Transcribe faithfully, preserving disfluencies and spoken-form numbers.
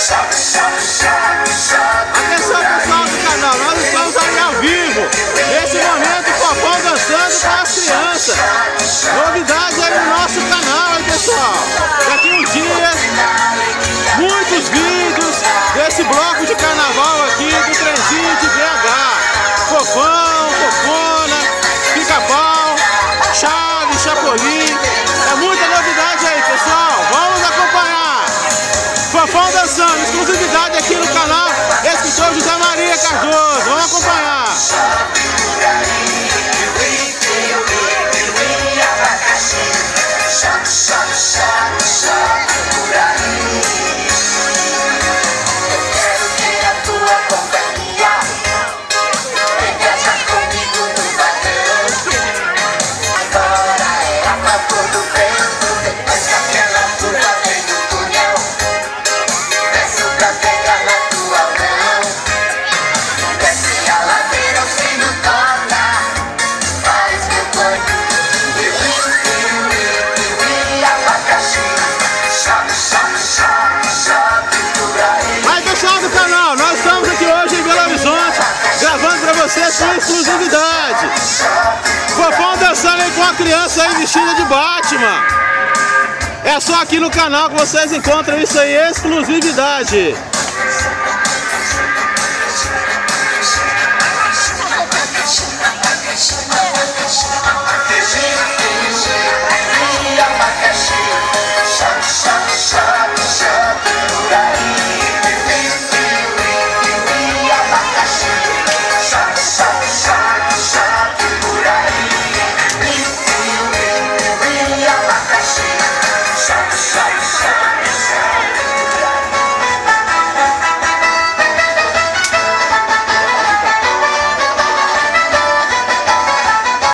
Atenção, pessoal do canal, nós estamos aí ao vivo. Nesse momento, o Fofão dançando com as crianças. Novidade aí no nosso canal, hein, pessoal? Daqui uns dias, muitos vídeos desse bloco de carnaval aqui do trenzinho de B H. Fofão, Fofona, Pica-Pau, Charlie, Chapolin. É muita novidade aí, pessoal. Vamos acompanhar. Fofão dançando, exclusividade aqui no canal Escritor José Maria Cardoso. Vamos acompanhar. Vocês com exclusividade. Fofão dançando aí com a criança aí vestida de Batman. É só aqui no canal que vocês encontram isso aí, exclusividade. Abacaxi,